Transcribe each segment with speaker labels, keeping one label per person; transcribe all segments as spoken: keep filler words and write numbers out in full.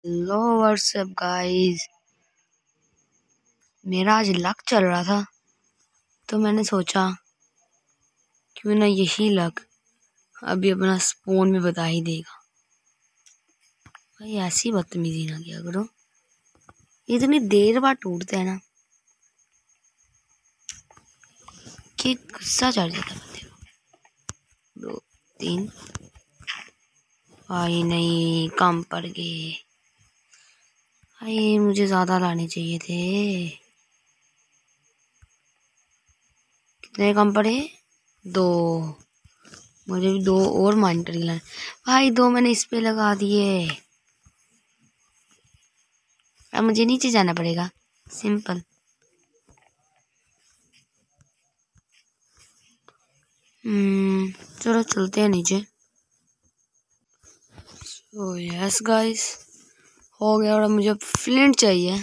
Speaker 1: Hello what's up guys. मेरा आज luck चल रहा था तो मैंने सोचा क्यों ना यही लक अभी अपना स्पोन में बता ही देगा। भाई ऐसी बदतमीजी ना किया करो, इतनी देर बाद टूटते हैं ना कि गुस्सा चढ़ जाता बंदे को। दो तीन भाई नहीं, कम पड़ गए भाई, मुझे ज्यादा लाने चाहिए थे। कितने कम पड़े? दो। मुझे भी दो और मॉनिटर लाने भाई, दो मैंने इस पे लगा दिए। अब मुझे नीचे जाना पड़ेगा, सिंपल। हम्म चलो चलते हैं नीचे। ओ यस गाइस, हो गया। और मुझे फ्लिंट चाहिए,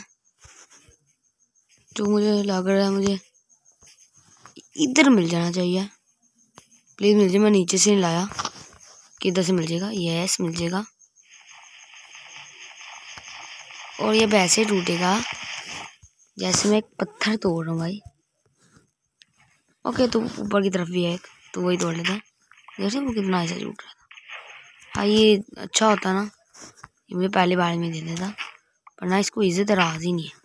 Speaker 1: जो मुझे लग रहा है मुझे इधर मिल जाना चाहिए। प्लीज मिल जाए, मैं नीचे से नहीं लाया। किधर से मिल जाएगा? यस मिल जाएगा। और ये वैसे टूटेगा जैसे मैं एक पत्थर तोड़ रहा हूँ भाई। ओके, तो ऊपर की तरफ भी है एक, तो वही तोड़ लेते हैं। जैसे वो कितना ऐसा टूट रहा था भाई। ये अच्छा होता ना, ये मुझे पहले बार में दे देता, पर ना इसको इज्जत राज ही नहीं है।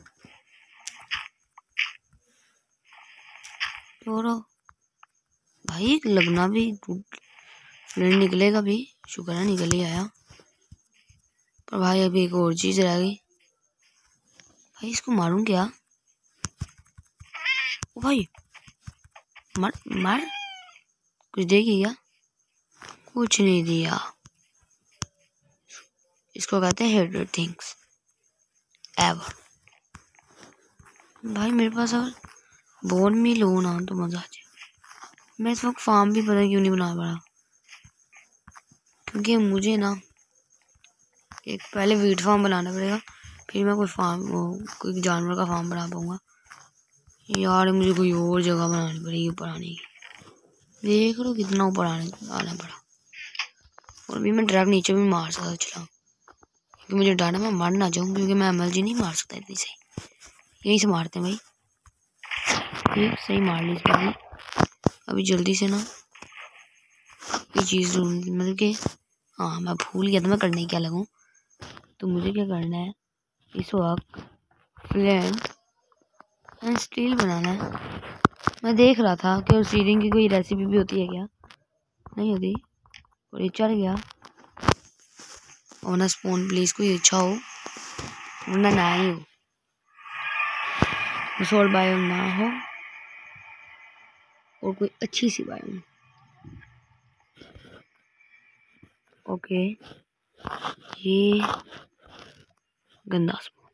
Speaker 1: तोड़ो भाई, लगना भी फ्लिंट निकलेगा भी, शुक्र है निकल ही आया। पर भाई अभी एक और चीज रह गई भाई, इसको मारूं क्या? ओ भाई मर मर, कुछ देगी क्या? कुछ नहीं दिया। इसको कहते हैं हेटेड थिंग्स एवर। भाई मेरे पास अगर बोन मिल हो ना तो मजा आ जाए। मैं इस वक्त फार्म भी पता क्यों नहीं बना पा रहा, क्योंकि मुझे ना एक पहले वीट फार्म बनाना पड़ेगा, फिर मैं कोई फार्म कोई जानवर का फार्म बना पाऊंगा। यार मुझे कोई और जगह बनानी पड़ेगी ऊपर आने की। देख लो कितना ऊपर आने आना पड़ा। और भी मैं ड्रैग नीचे भी मार सकता चला, क्योंकि मुझे डर है मैं मर ना जाऊँ, क्योंकि मैं एम एल जी नहीं मार सकता इतनी सही। यहीं से मारते हैं भाई, ये सही मार ली इसमें। अभी जल्दी से ना ये चीज़ ढूंढ, मतलब कि हाँ मैं भूल गया था मैं करने क्या लगूँ। तो मुझे क्या करना है इस वक्त, फ्लिंट एंड स्टील बनाना है। मैं देख रहा था कि उस सीडिंग की कोई रेसिपी भी होती है क्या? नहीं होती। और ये चढ़ गया और ना स्पून प्लीज कोई अच्छा हो, वरना ना ही हो, सोल बायोम ना हो और कोई अच्छी सी बायोम। ओके, ये गंदा स्पून,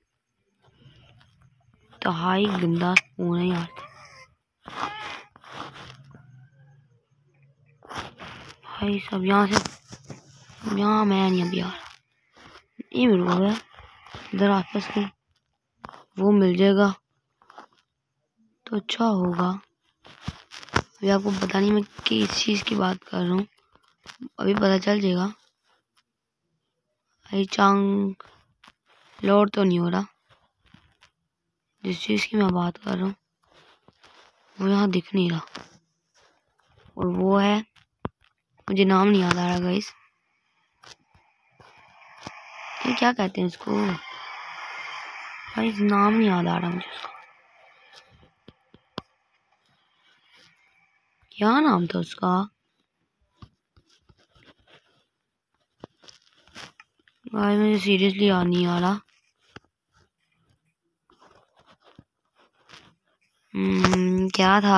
Speaker 1: तो हाई गंदा स्पून है यार। भाई सब यहाँ से, यहाँ मैं नहीं अब यार, ये मिल गया इधर आसपास कहीं, वो मिल जाएगा तो अच्छा होगा। अभी आपको पता नहीं मैं किस चीज़ की बात कर रहा हूँ, अभी पता चल जाएगा। भाई चांग लोड तो नहीं हो रहा, जिस चीज़ की मैं बात कर रहा हूँ वो यहाँ दिख नहीं रहा, और वो है, मुझे नाम नहीं याद आ रहा गाइस, ये क्या कहते हैं इसको भाई, नाम नहीं याद आ रहा मुझे उसका। क्या नाम था उसका भाई, मुझे सीरियसली याद नहीं आ रहा। हम्म क्या था?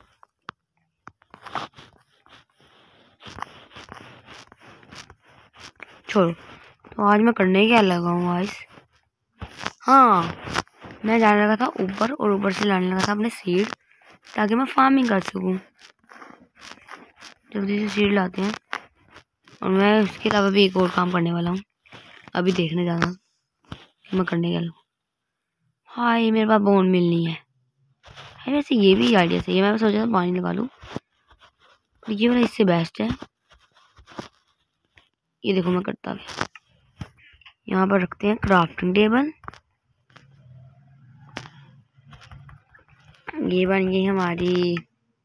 Speaker 1: छोड़ो, तो आज मैं करने क्या लगा हूँ गाइस। हाँ, मैं जाने लगा था ऊपर, और ऊपर से लाने लगा था अपने सीड, ताकि मैं फार्मिंग कर सकूँ। जल्दी से सीड लाते हैं, और मैं उसके अलावा भी एक और काम करने वाला हूँ, अभी देखने जाना कि मैं करने क्या लगूँ। हाँ ये मेरे पास बोन मिल नहीं है। है वैसे ये भी आइडिया सही है, मैं सोचा था पानी लगा लूँ, ये वाला इससे बेस्ट है। ये देखो मैं करता भी, यहाँ पर रखते हैं क्राफ्टिंग टेबल। ये बन गई हमारी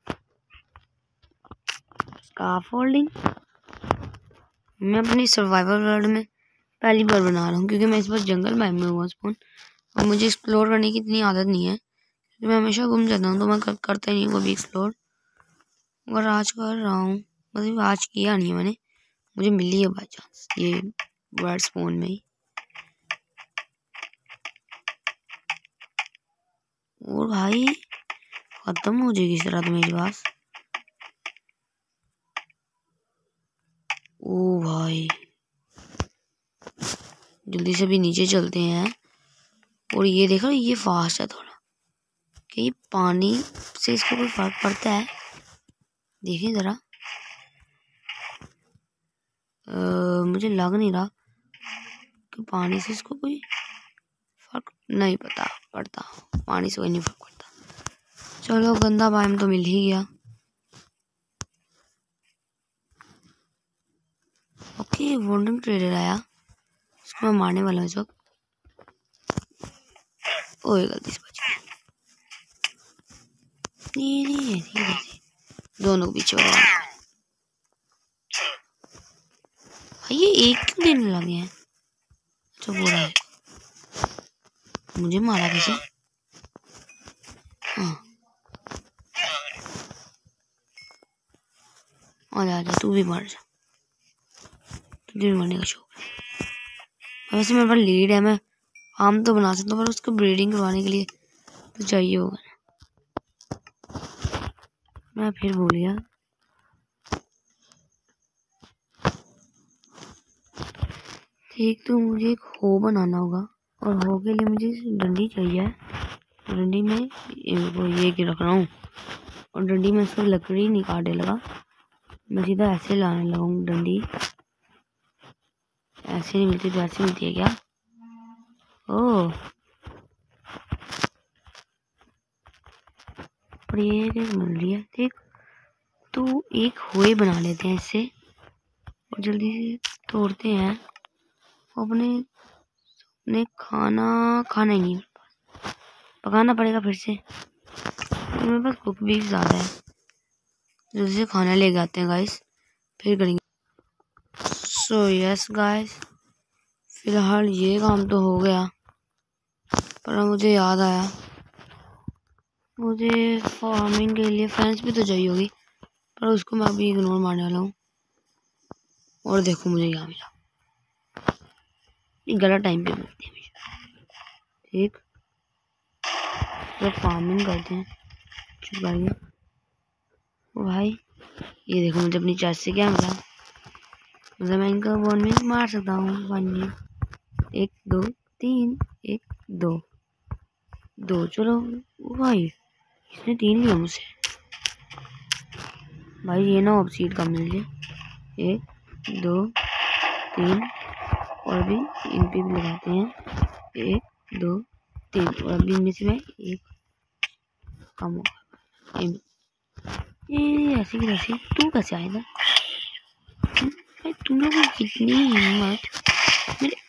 Speaker 1: स्कार्फ होल्डिंग। मैं अपनी सर्वाइवल वर्ल्ड में पहली बार बना रहा हूँ क्योंकि मैं इस बार जंगल में हुआ स्पून और मुझे एक्सप्लोर करने की इतनी आदत नहीं है क्योंकि मैं हमेशा गुम जाता हूँ, तो मैं कर, करता ही नहीं हूँ कभी एक्सप्लोर। अगर आज कर रहा हूँ, मतलब आज किया नहीं है मैंने, मुझे मिली है बाई चांस ये वर्ड स्पून में ही। और भाई खत्म हो जाएगी इस तरह तो मेरी पास। ओ भाई जल्दी से भी नीचे चलते हैं। और ये देखो ये फास्ट है थोड़ा, कि ये पानी से इसको कोई फर्क पड़ता है? देखें जरा। मुझे लग नहीं रहा कि पानी से इसको कोई फर्क नहीं पता पड़ता, पानी से कोई नहीं फर्क पड़ता। चलो गंदा बाइम तो मिल ही गया। ओके वॉन्डरिंग ट्रेडर आया, इसको मैं मारने वाला हूँ इस वक्त। ओए गलती से बच गया। धीरे धीरे दोनों को पीछे भाई ये एक क्यों देने लगे हैं? अच्छा बोला है मुझे मारा कैसे? हाँ आजा आजा तू भी मर जा, तुझे भी मरने का शौक है। वैसे मेरे पास लीड है, मैं आम तो बना सकता हूँ पर उसको ब्रीडिंग करवाने के लिए तो चाहिए होगा। मैं फिर भूल गया। ठीक तो मुझे एक हो बनाना होगा और हो के लिए मुझे डंडी चाहिए। डंडी में वो ये कि रख रहा हूँ और डंडी में इसको लकड़ी नहीं काटे लगा, मैं सीधा ऐसे लाने लगा हूँ। डंडी ऐसे नहीं मिलती तो ऐसे मिलती है क्या? ओह पर ये एक मिल रही है। ठीक तो एक होए बना लेते हैं इससे और जल्दी से तोड़ते हैं। अपने अपने खाना खाना ही नहीं, पकाना पड़ेगा फिर से। मेरे पास कुक भी ज़्यादा है, जल्दी से खाना ले आते हैं गाइस, फिर करेंगे। सो यस गाइस फिलहाल ये काम तो हो गया, पर मुझे याद आया मुझे फार्मिंग के लिए फेंस भी तो चाहिए होगी, पर उसको मैं अभी इग्नोर मारने वाला हूँ। और देखो मुझे यहाँ मिला, गलत टाइम पे मिलती है मुझे। ठीक तो फार्मिंग करते हैं। चुप करिए भाई, ये देखो मुझे अपनी चेस्ट से क्या मिला, मतलब मैं इनका वन में मार सकता हूँ। वन एक दो तीन एक दो दो चलो भाई इसने तीन लिया मुझसे। भाई ये ना ऑब्सीड का मिल जाए। एक दो तीन और भी इन पे भी लगाते हैं। एक दो तीन और अभी इनमें से मैं एक कम होगा। ये ऐसी की ऐसी तू कैसे आएगा? तुम लोग कितनी हिम्मत मेरे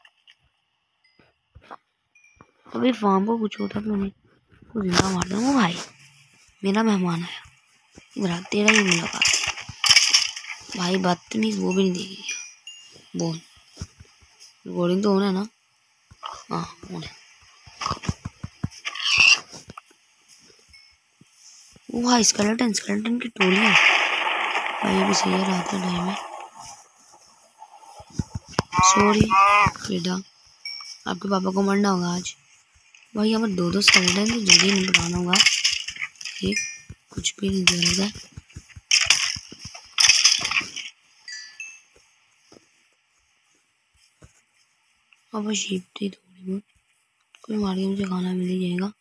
Speaker 1: अभी फार्म को कुछ होता तो नहीं कुछ जिंदा मार दूँ। वो भाई मेरा मेहमान आया, इधर तेरा ही मुलाकात। भाई बदतमीज वो भी नहीं देगी। बोल रिकॉर्डिंग तो होना है ना? हाँ होना है। वो भाई स्केलेटन स्केलेटन की टोलियाँ भाई भी सही है। रात का टाइम है। सॉरी बेटा आपके पापा को मरना होगा आज। भाई यहाँ पर दो दो स्केलेटन तो जल्दी नहीं बनाना होगा। ये कुछ भी नहीं जरूरत है। अब शीप थी थोड़ी बहुत, कोई मार के मुझे खाना मिल ही जाएगा।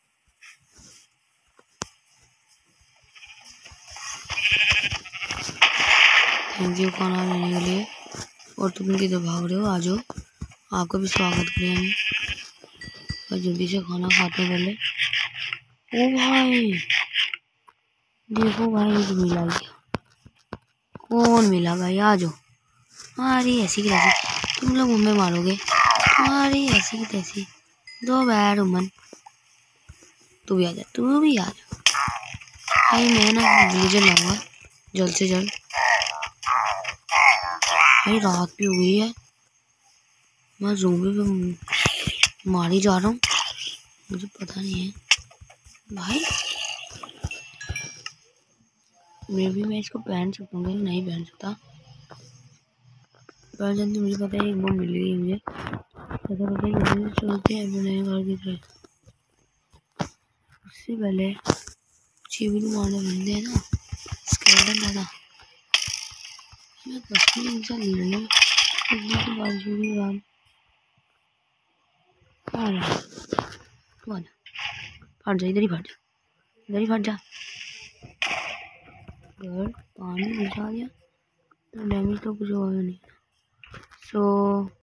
Speaker 1: थैंक यू खाना लेने के लिए। और तुम किधर भाग रहे हो? आ जाओ, आपका भी स्वागत करें हम। और जल्दी से खाना खाते पहले। ओ भाई देखो भाई तो मिला गया। कौन मिला भाई? आ जाओ। अरे ऐसी कैसी तुम लोग हमें मारोगे? अरे ऐसी की तैसी दो बैड उमन। तू भी आ जा, तू भी आ जा भाई। मैं ना विलेजर लाऊंगा जल्द से जल्द भाई। रात भी हो गई है, मैं ज़ोंबी पे मार ही जा रहा हूँ, मुझे पता नहीं है भाई। मैं भी मैं इसको पहन सकता हूँ, नहीं पहन सकता। पर जब मुझे पता है एक वो मिल गई मुझे, पता पता है चलते हैं अपने नए घर की तरफ। उससे पहले चीवी मारने बंदे हैं ना, स्केलेटन दादा। मैं कसम इनसे लड़ने की बारिश हो रही रात। आ रहा तू आजा, फट जा, इधर ही फट जा, इधर ही फट जा। अगर पानी घुसा दिया तो डैमेज तो कुछ होगा नहीं। सो